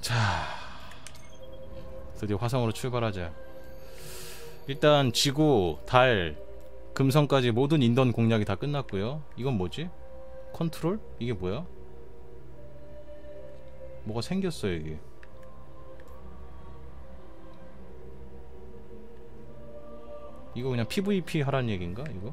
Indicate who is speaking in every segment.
Speaker 1: 자, 드디어 화성으로 출발하자. 일단 지구, 달, 금성까지 모든 인던 공략이 다 끝났고요. 이건 뭐지? 컨트롤? 이게 뭐야? 뭐가 생겼어 여기. 이거 그냥 PVP 하라는 얘기인가 이거?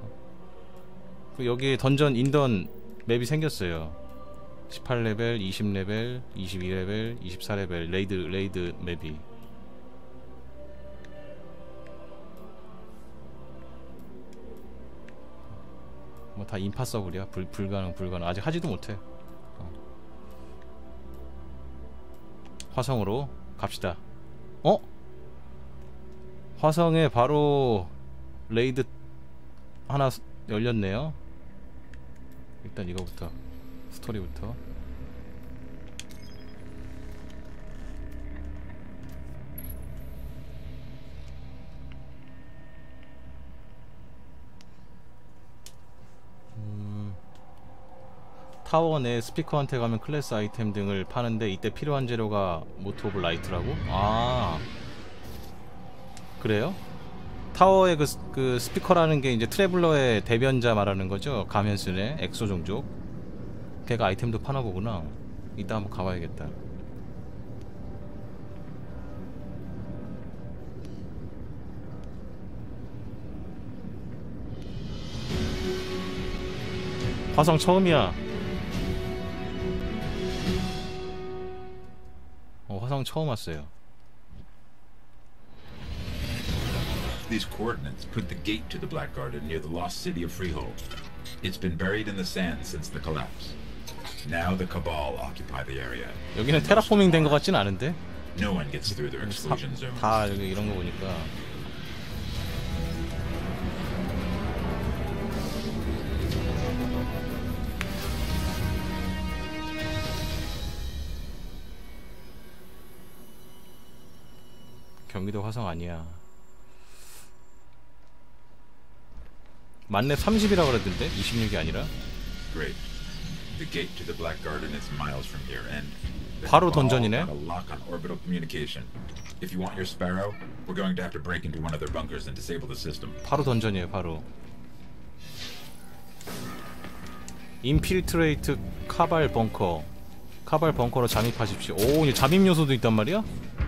Speaker 1: 그 여기에 던전 인던 맵이 생겼어요. 18레벨, 20레벨, 22레벨, 24레벨 레이드 맵이. 뭐 다 임파서블이야. 불가능. 아직 하지도 못해. 화성으로 갑시다. 화성에 바로 레이드 하나 열렸네요. 일단 이거부터, 스토리부터. 타워 내 스피커한테 가면 클래스 아이템 등을 파는데 이때 필요한 재료가 모트 오브 라이트라고? 아, 그래요? 타워의 그 스피커라는 게 이제 트래블러의 대변자 말하는 거죠? 가면순의 엑소 종족. 걔가 아이템도 파나 보구나. 이따 한번 가봐야겠다. 화성 처음이야. 화성 처음 왔어요.
Speaker 2: These coordinates put the gate to the Black Garden near the lost city of Freehold. It's been buried in the sand since the collapse. Now the Cabal occupy the area.
Speaker 1: 여기는 테라포밍 된 것 같진 않은데?
Speaker 2: No one gets through their exclusion zone.
Speaker 1: 다 여기 이런 거 보니까. 경기도 화성 아니야. 만렙 30이라 그랬던데 26이 아니라.
Speaker 2: Great. The gate to the Black Garden is miles from here, and
Speaker 1: 바로 던전이네.
Speaker 2: a lock on orbital communication. If you want your Sparrow, we're going to have to break into one of their bunkers and disable the system.
Speaker 1: 바로 던전이에요, 바로. 인필트레이트 카발 벙커. 카발 벙커로 잠입하십시오. 오, 이제 잠입 요소도 있단 말이야?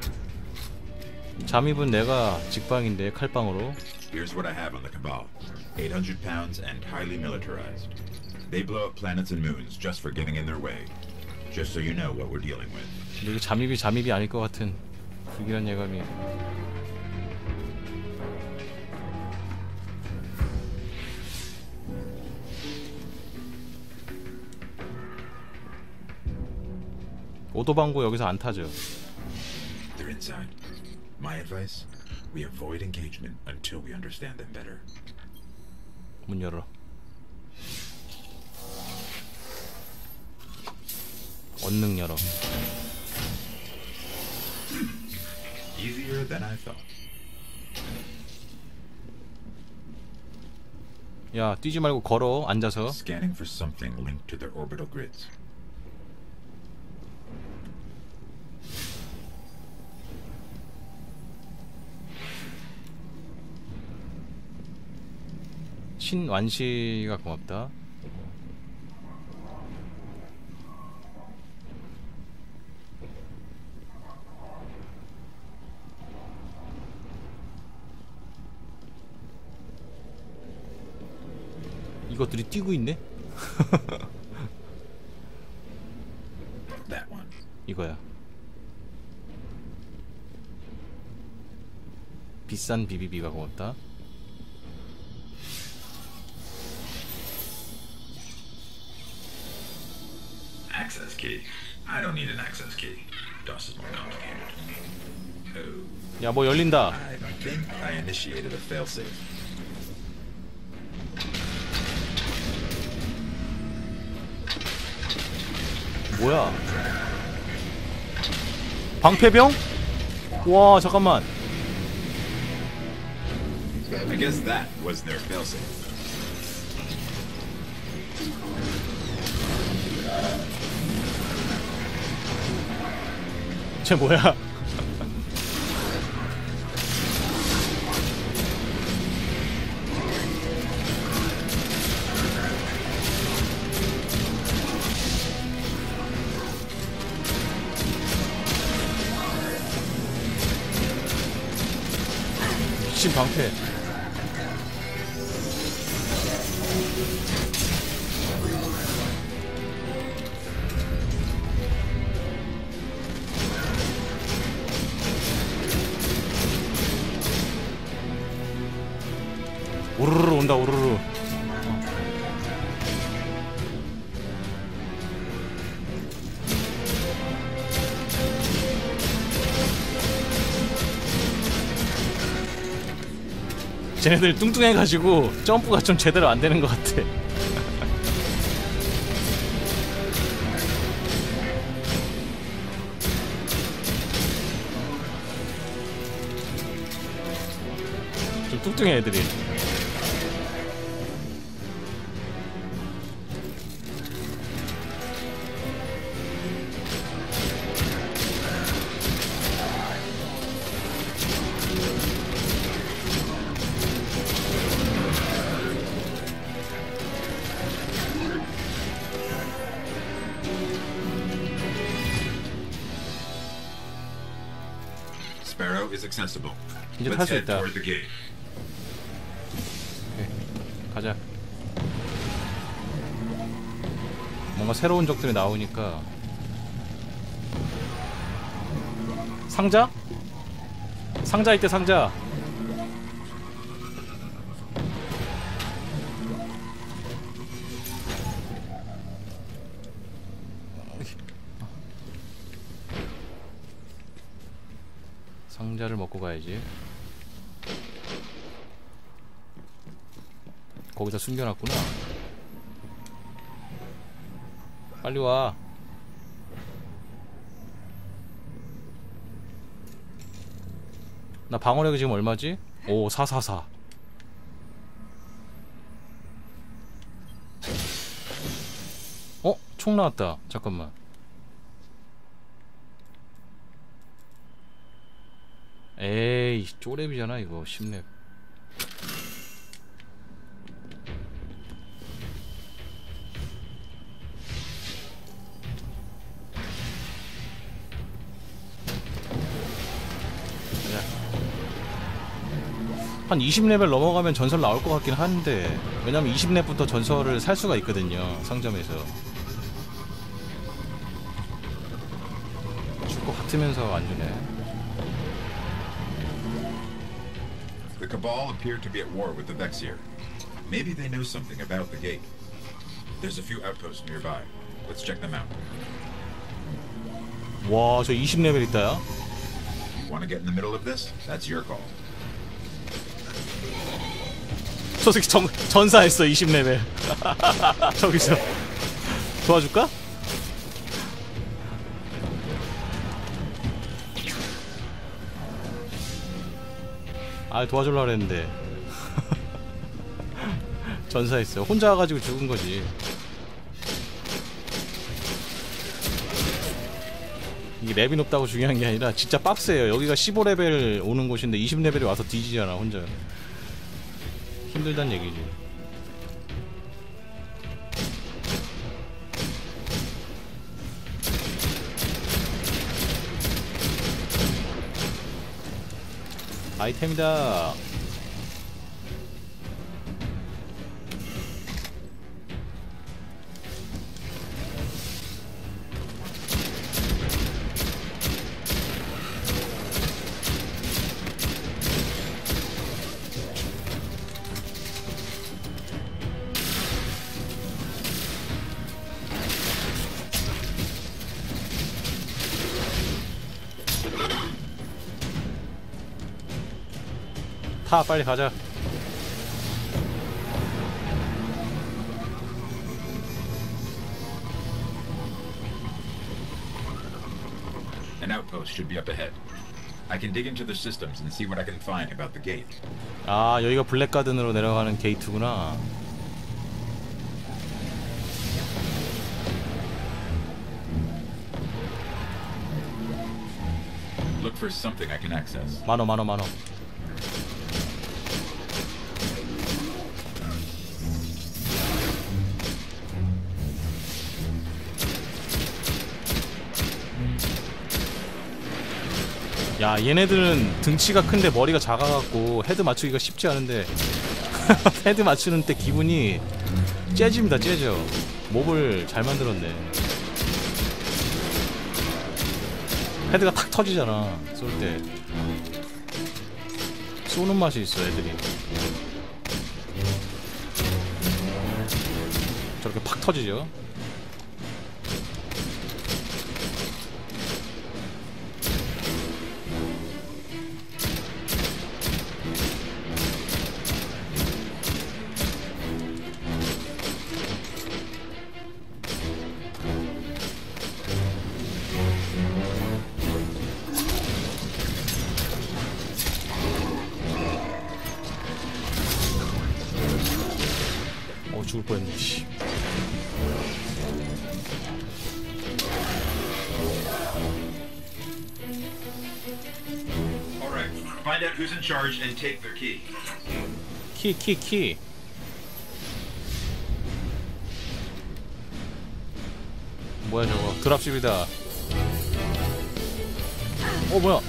Speaker 1: 잠입은 내가 직방인데 칼빵으로.
Speaker 2: Here's what I have on the Cabal. 800 pounds and highly militarized. They blow up planets and moons just for getting in their way. Just so you know what we're dealing with.
Speaker 1: 근데 이게 잠입이 아닐 것 같은 불길한 예감이. 오도방구 여기서 안 타죠.
Speaker 2: They're inside. My advice: we avoid engagement until we understand them better.
Speaker 1: 문 열어. 언능 열어.
Speaker 2: Easier than I thought.
Speaker 1: 야, 뛰지 말고 걸어. 앉아서.
Speaker 2: Scanning for something linked to their orbital grids.
Speaker 1: 신완시가 고맙다. 이것들이 뛰고 있네?
Speaker 2: That one.
Speaker 1: 이거야. 비싼 비비비가 고맙다.
Speaker 2: Access key. I don't need an access key. DOS is more complicated. Oh.
Speaker 1: 야, 뭐 열린다.
Speaker 2: I think I initiated a failsafe.
Speaker 1: 뭐야? 방패병? 와, 잠깐만.
Speaker 2: I guess that was their failsafe.
Speaker 1: 쟤 뭐야? 미친 방패. 우르르 온다 우르르. 쟤네들 뚱뚱해가지고 점프가 좀 제대로 안 되는 것 같아. 좀 뚱뚱해 애들이.
Speaker 2: Sparrow is accessible.
Speaker 1: 이제
Speaker 2: Let's
Speaker 1: 탈 수
Speaker 2: head
Speaker 1: 있다.
Speaker 2: toward the gate.
Speaker 1: 오케이, 가자. 뭔가 새로운 적들이 나오니까. 상자? 상자 있대 상자. 상자를 먹고 가야지. 거기다 숨겨놨구나. 빨리 와. 나 방어력이 지금 얼마지? 오, 444. 어? 총 나왔다. 잠깐만. 에이, 쪼렙이잖아 이거. 10렙. 한 20레벨 넘어가면 전설 나올 것 같긴 한데, 왜냐면 20렙부터 전설을 살 수가 있거든요, 상점에서. 줄 것 같으면서 안 주네.
Speaker 2: The Cabal appear to be at war with the Vexier. Maybe they know something about the gate. There's a few outposts nearby. Let's check them out.
Speaker 1: 와, 저 20레벨 있다야?
Speaker 2: Want to get in the middle of this? That's your call.
Speaker 1: 저 새끼 전사했어 20레벨. 저기서 도와줄까? 아, 도와주려고 그랬는데. 전사했어. 혼자 와가지고 죽은 거지. 이게 랩이 높다고 중요한 게 아니라 진짜 빡세요. 여기가 15레벨 오는 곳인데 20레벨이 와서 뒤지잖아 혼자. 힘들단 얘기지. 아이템이다. 타, 빨리 가자.
Speaker 2: An outpost should be up ahead. I can dig into the systems and see what I can find about the gate.
Speaker 1: 아, 여기가 블랙가든으로 내려가는 게이트구나.
Speaker 2: for something I can access.
Speaker 1: 많어. 야, 얘네들은 등치가 큰데 머리가 작아갖고 헤드 맞추기가 쉽지 않은데 헤드 맞추는 때 기분이 재즈입니다. 재즈. 몹을 잘 만들었네. 헤드가 탁 터지잖아, 쏠 때. 쏘는 맛이 있어, 애들이. 저렇게 팍 터지죠. 죽을 뻔했네. 씨.
Speaker 2: Alright, find out who's in charge and take their key.
Speaker 1: 키. 뭐야 저거? 드랍십이다. 뭐야?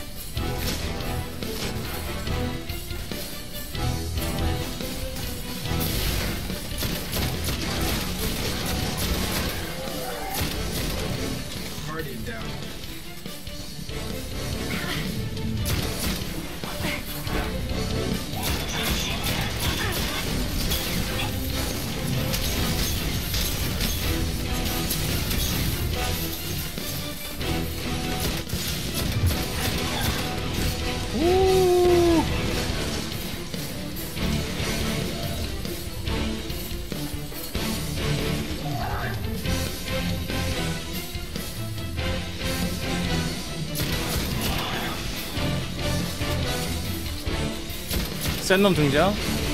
Speaker 1: 센 놈 등장.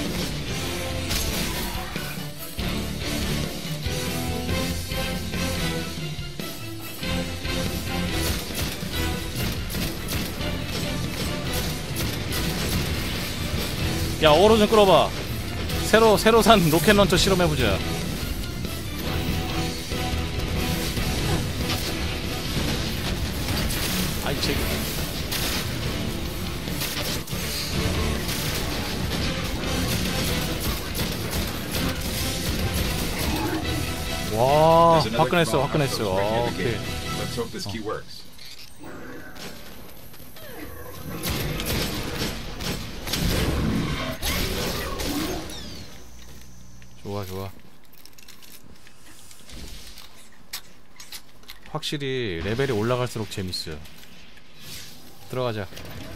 Speaker 1: 야, 어그로 좀 끌어봐. 새로 산 로켓 런처 실험해보자. 아이 쟤. 와, 화끈했어. 오케이.
Speaker 2: Let's hope this key works.
Speaker 1: 좋아. 확실히 레벨이 올라갈수록 재밌어요. 들어가자.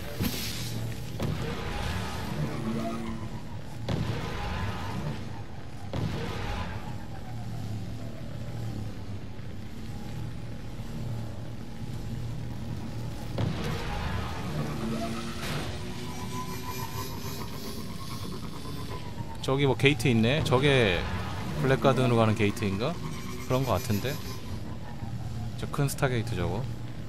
Speaker 1: 저기 뭐 게이트 있네. 저게 블랙가든으로 가는 게이트인가? 그런 거 같은데. 저 큰 스타게이트 저거.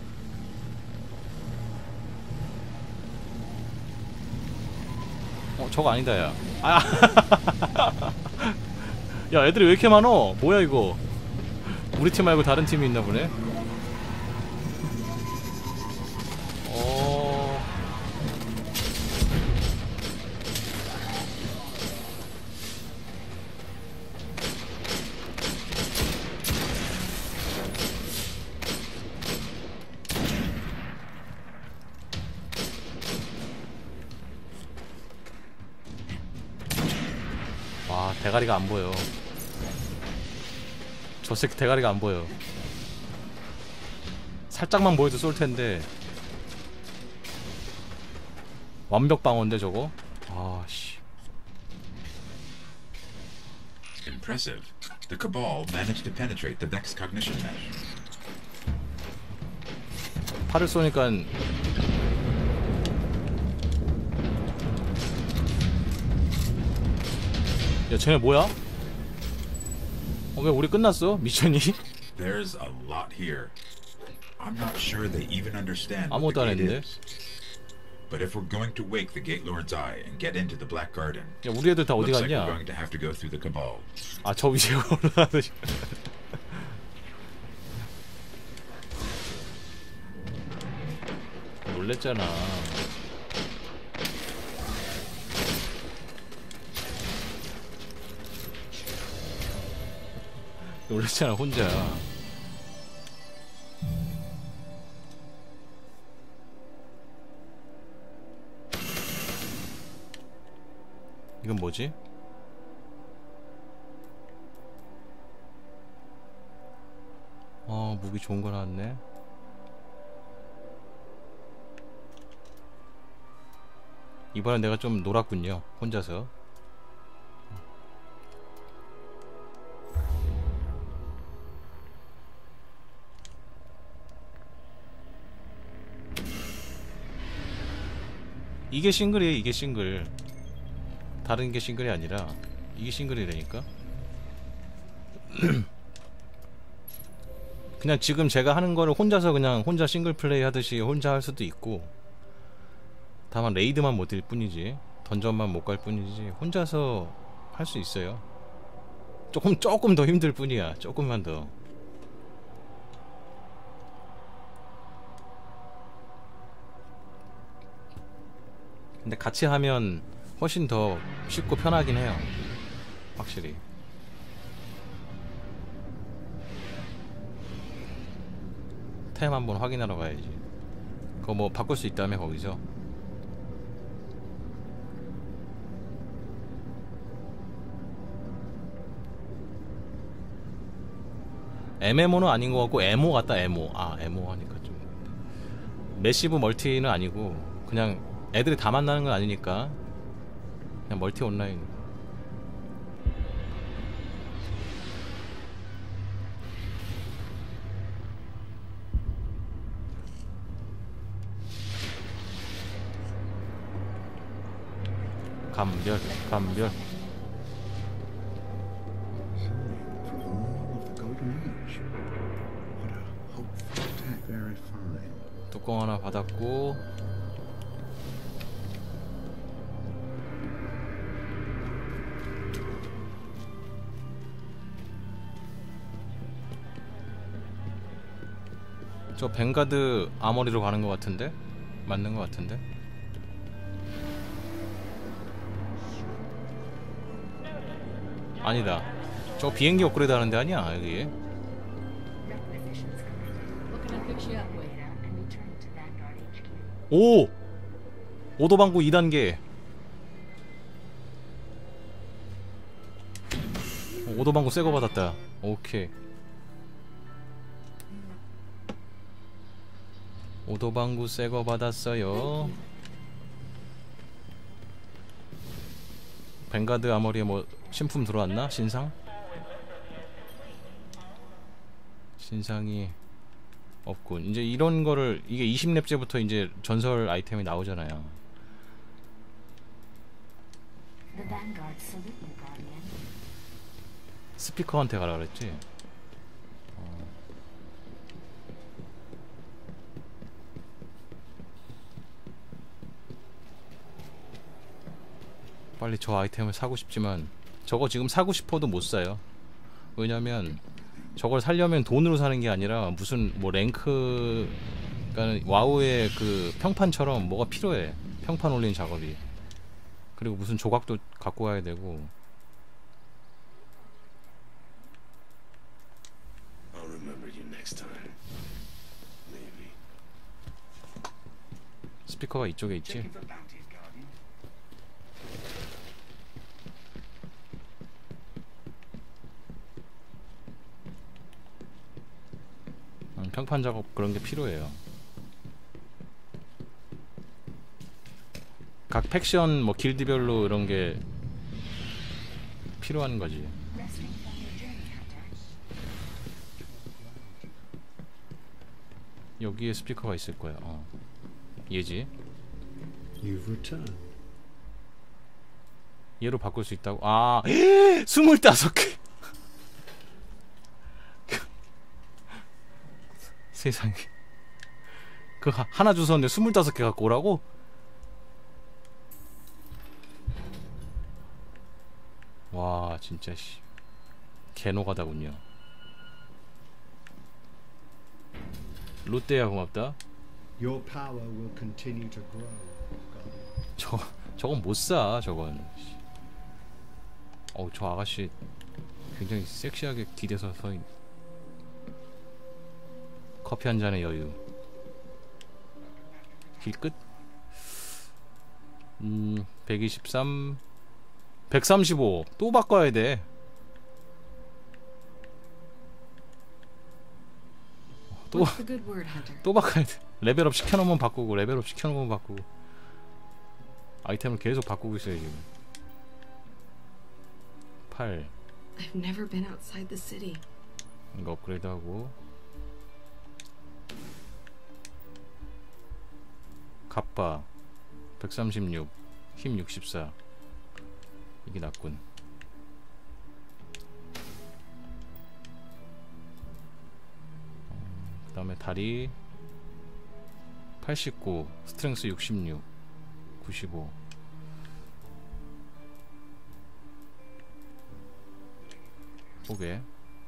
Speaker 1: 저거 아니다 야. 야, 애들이 왜 이렇게 많어? 뭐야 이거? 우리 팀 말고 다른 팀이 있나 보네. 와, 대가리가 안 보여. 저 새끼 대가리가 안 보여. 살짝만 보여도 쏠 텐데. 완벽 방어인데 저거. 아 씨.
Speaker 2: Impressive. The Cabal managed to penetrate the Vex cognition mesh.
Speaker 1: 팔을 쏘니까 야, 쟤네 뭐야? 왜 우리 끝났어? 미션이?
Speaker 2: There's a lot here. I'm not sure they even understand what
Speaker 1: 아무것도 안
Speaker 2: the gate
Speaker 1: 했는데?
Speaker 2: is. But if we're going to wake the Gate Lord's eye and get into the Black Garden,
Speaker 1: 야 우리 애들 다 어디
Speaker 2: looks like we're
Speaker 1: 갔냐?
Speaker 2: going to have to go through the Cabal.
Speaker 1: 아 저 위에 올라가는 놀랬잖아. 놀랬잖아 혼자. 이건 뭐지? 무기 좋은 거 나왔네. 이번엔 내가 좀 놀았군요 혼자서. 이게 싱글이에요. 이게 싱글. 다른 게 싱글이 아니라 이게 싱글이라니까. 그냥 지금 제가 하는 거를 혼자서 그냥 혼자 싱글 플레이 하듯이 혼자 할 수도 있고, 다만 레이드만 못 뛸 뿐이지, 던전만 못 갈 뿐이지 혼자서 할 수 있어요. 조금 더 힘들 뿐이야. 조금만 더. 근데 같이 하면 훨씬 더 쉽고 편하긴 해요 확실히. 템 한번 확인하러 가야지. 그거 뭐 바꿀 수 있다며 거기서. MMO는 아닌 것 같고 에모 같다. 에모. 아 에모 하니까 좀 매시브 멀티는 아니고 그냥 애들이 다 만나는 건 아니니까 그냥 멀티 온라인. 감별.
Speaker 3: From all of the Golden Age. What a hopeful attack, very fine.
Speaker 1: 뚜껑 하나 받았고, 저 벵가드 아머리로 가는 것 같은데? 맞는 것 같은데? 아니다. 저 비행기 업그레이드 하는 데 아니야 여기.
Speaker 4: Requisitions complete. What can I fix you up with? And return to Vanguard HQ.
Speaker 1: 오! 오도방구 2단계. 오도방구 새거 받았다. 오케이. 오도방구 새거 받았어요. 벵가드 아머리에 뭐 신품 들어왔나? 신상? 신상이 없군. 이제 이런 거를, 이게 20렙째부터 이제 전설 아이템이 나오잖아요.
Speaker 4: The Vanguard salute you, Guardian.
Speaker 1: 스피커한테 가라 그랬지? 빨리 저 아이템을 사고 싶지만 저거 지금 사고 싶어도 못 사요. 왜냐면 저걸 사려면 돈으로 사는 게 아니라 무슨 뭐 랭크, 그러니까 와우의 그 평판처럼 뭐가 필요해. 평판 올린 작업이. 그리고 무슨 조각도 갖고 가야 되고.
Speaker 3: I'll remember you next time. Maybe.
Speaker 1: 스피커가 이쪽에 있지.
Speaker 3: Checking for bounties, Guardian.
Speaker 1: 평판 작업 그런 게 필요해요. 각 팩션 뭐 길드별로 이런 게 필요한 거지.
Speaker 4: Resting from your journey, Hunter.
Speaker 1: 여기에 스피커가 있을 거야. 얘지.
Speaker 3: You've returned.
Speaker 1: 얘로 바꿀 수 있다고? 아, 25개. 세상에. 그 하나 주웠는데 25개 갖고 오라고? 와 진짜 씨 개노가다군요. 롯데야 고맙다.
Speaker 3: Your power will continue to grow, Guardian.
Speaker 1: 저건 못 사. 저건. 저 아가씨 굉장히 섹시하게 기대서 서 있. 커피 한 잔의 여유. 길 끝. 123 135 또 바꿔야 돼.
Speaker 4: What's the good word, Hunter?
Speaker 1: 또 바꿔야 돼. 레벨업 시켜놓으면 바꾸고 레벨업 시켜놓으면 바꾸고 아이템을 계속 바꾸고 있어요 지금. 8
Speaker 4: I've never been outside the city.
Speaker 1: 이거 업그레이드하고 갑바 136 힘 64 이게 낫군. 그 다음에 다리 89 스트렝스 66 95 포개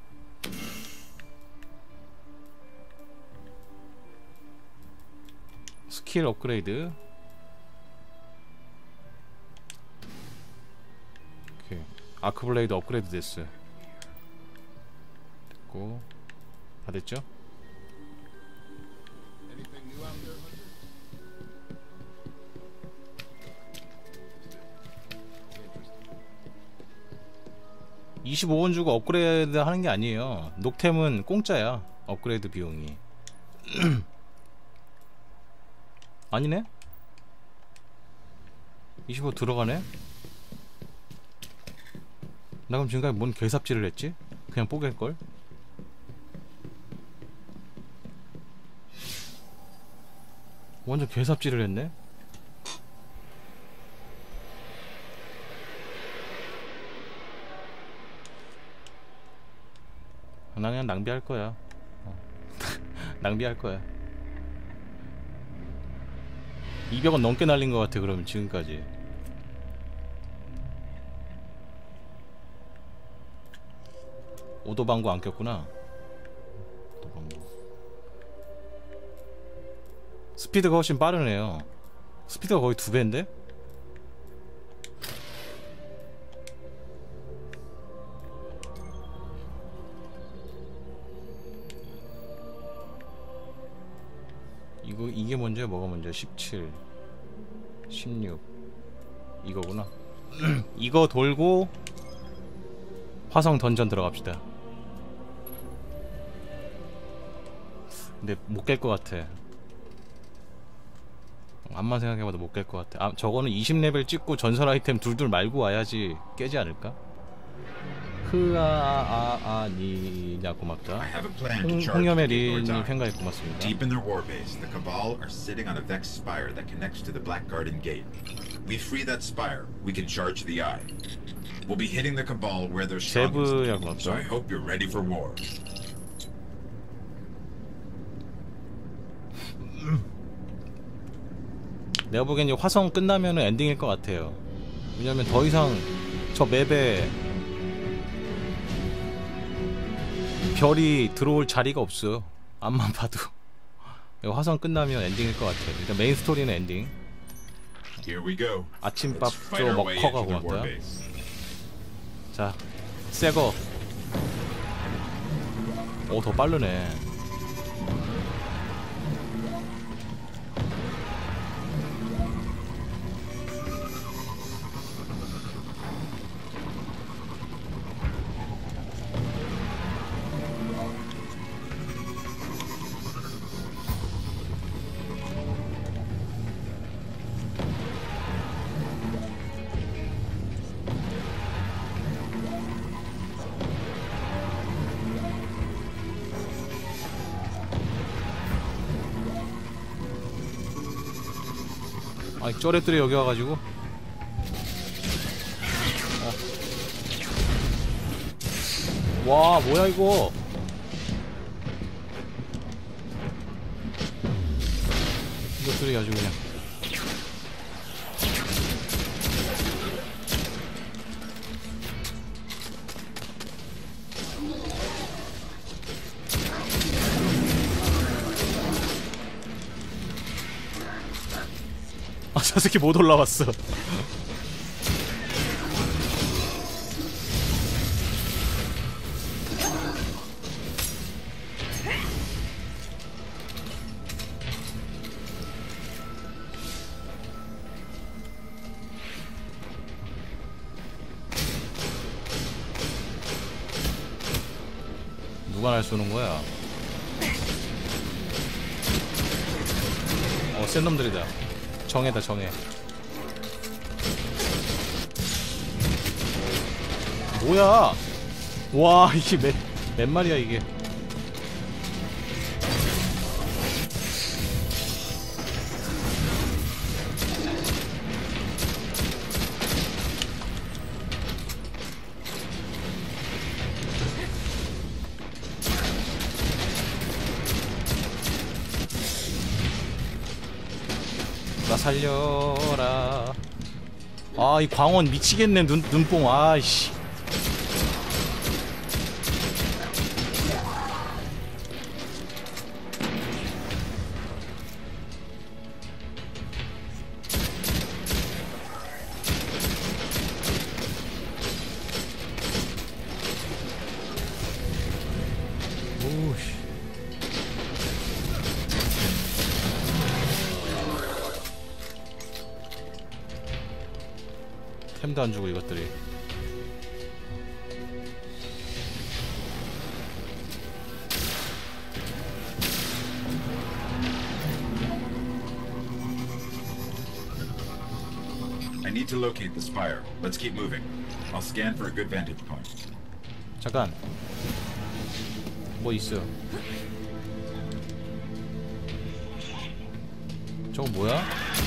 Speaker 1: 스킬 업그레이드. 오케이. 아크블레이드 업그레이드 됐어. 됐고 다 됐죠?
Speaker 5: Anything new out there, Hunter?
Speaker 1: 25원 주고 업그레이드 하는 게 아니에요. 녹템은 공짜야. 업그레이드 비용이. 아니네? 25 들어가네? 나 그럼 지금까지 뭔 개삽질을 했지? 그냥 뽀갤걸? 완전 개삽질을 했네? 나 그냥 낭비할 거야. 낭비할 거야. 200원 넘게 날린 것 같아. 그러면 지금까지 오도방구 안 꼈구나. 오도방구. 스피드가 훨씬 빠르네요. 스피드가 거의 2배인데? 이게 먼저야 뭐가 먼저야? 17 16 이거구나. 이거 돌고 화성 던전 들어갑시다. 근데 못 깰 것 같아. 암만 생각해봐도 못 깰 것 같아. 저거는 20레벨 찍고 전설 아이템 둘둘 말고 와야지 깨지 않을까? 흐아아아니냐 고맙다.
Speaker 2: I have a plan to charge
Speaker 1: 홍염의
Speaker 2: the Gaylord's
Speaker 1: 리님
Speaker 2: Eye.
Speaker 1: 팬가입 고맙습니다.
Speaker 2: Deep in their war base, the Cabal are sitting on a Vex spire that connects to the Black Garden gate. We free that spire, we can charge the Eye. We'll be hitting the Cabal where they're
Speaker 1: 제브야
Speaker 2: strongest. So I
Speaker 1: 고맙다.
Speaker 2: hope you're ready for war.
Speaker 1: 내가 보기엔 이제 화성 끝나면 엔딩일 것 같아요. 왜냐면 더 이상 저 맵에 별이 들어올 자리가 없어. 앞만 봐도. 이거 화성 끝나면 엔딩일 것 같아. 일단 메인 스토리는 엔딩.
Speaker 2: Here we go.
Speaker 1: 아침밥
Speaker 2: Let's fight
Speaker 1: 줘
Speaker 2: our way
Speaker 1: 먹커가
Speaker 2: into the war
Speaker 1: 고맙다.
Speaker 2: base.
Speaker 1: 자, 새거. 오, 더 빠르네. 아이 쩌레들이 여기 와가지고 와 뭐야 이거. 이것들이 아주 그냥. 아, 저 새끼 못 올라왔어. 누가 날 쏘는 거야? 센 놈들이다. 정해다, 정해. 뭐야? 와, 이게 몇 마리야 이게? 나 살려라. 아, 이 광원 미치겠네. 눈뽕. 아이씨. 오우씨. 템도 안 주고 이것들이.
Speaker 2: I need to locate the spire. Let's keep moving. I'll scan for a good vantage point.
Speaker 1: 잠깐. 뭐 있어? 저거 뭐야?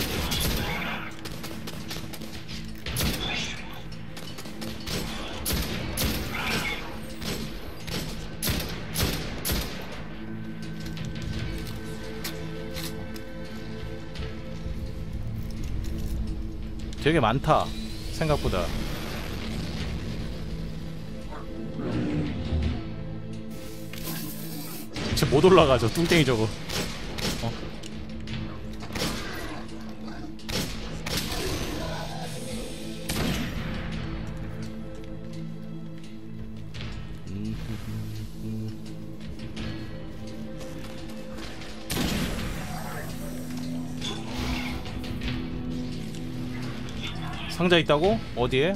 Speaker 1: 되게 많다. 생각보다. 쟤 못 올라가, 저 뚱땡이 저거. 상자 있다고? 어디에?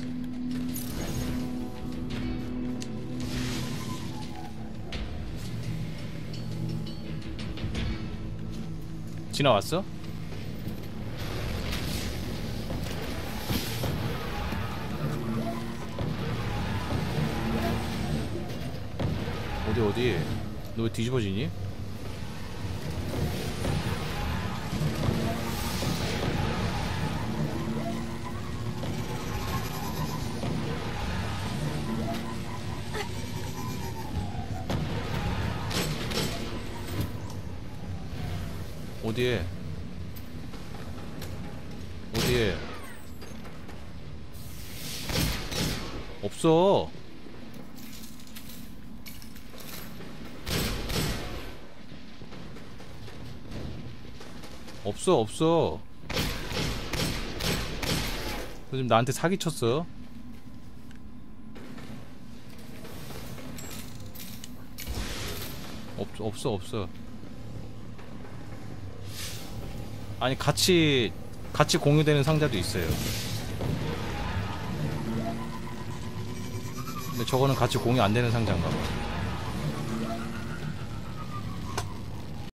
Speaker 1: 지나왔어? 어디? 너 왜 뒤집어지니? 어디에? 없어. 없어. 너 지금 나한테 사기쳤어. 없어. 아니, 같이 공유되는 상자도 있어요. 근데 저거는 같이 공유 안 되는 상자인가 봐.